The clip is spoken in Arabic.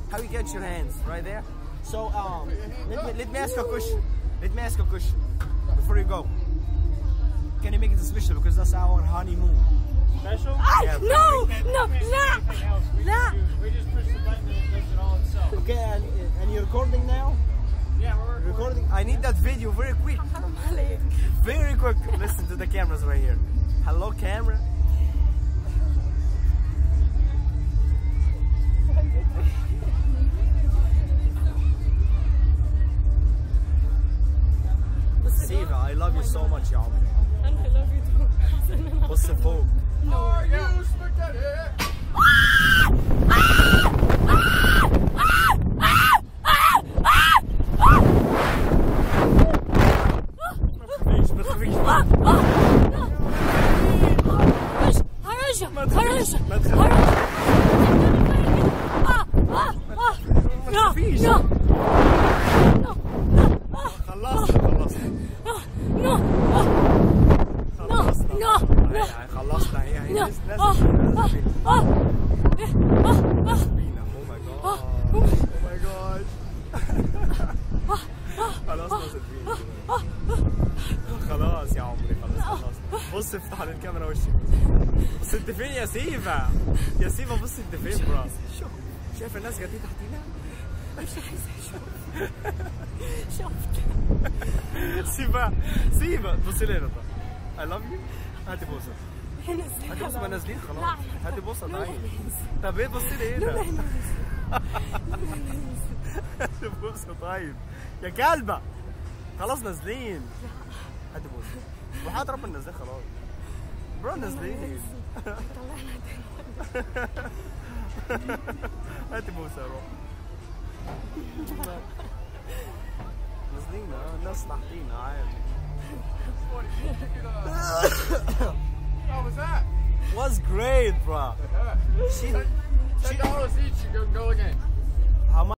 how you get your hands right there. So let me ask you a question. Let me ask you a question before you go. Can you make it special because that's our honeymoon? Special? Yeah. No. We just push the button and it does it all itself. Okay, and you're recording now? Yeah, we're recording. I need that video very quick. Very quick. Listen to the cameras right here. Hello, camera. Siva, I love you so much, y'all. And I love you too. What's the vote? Are you spaghetti? خلصنا هي خلاص يا عمري خلاص. بص افتح على الكاميرا وشك. بص انت فين يا سيفا؟ يا سيفا بص انت فين برا؟ شايف الناس قاعدين تحتينا؟ مش عايزة اشوف. شفت. سيفا بصي لي هنا. I love you. هاتي بوسة. هاتي بوسة ما نازلين خلاص. هاتي بوسة تعالي. طب ايه بصي لي هنا؟ هاتي بوسة طيب. يا كلبة. خلاص نازلين. هاتي بوسة. وحياة ربنا نازلين خلاص. برو نازلين. هاتي بوسة يا روح. نازلين الناس تحتينا عادي. How was that? Was great, bro. $10 each, you can go again. How much?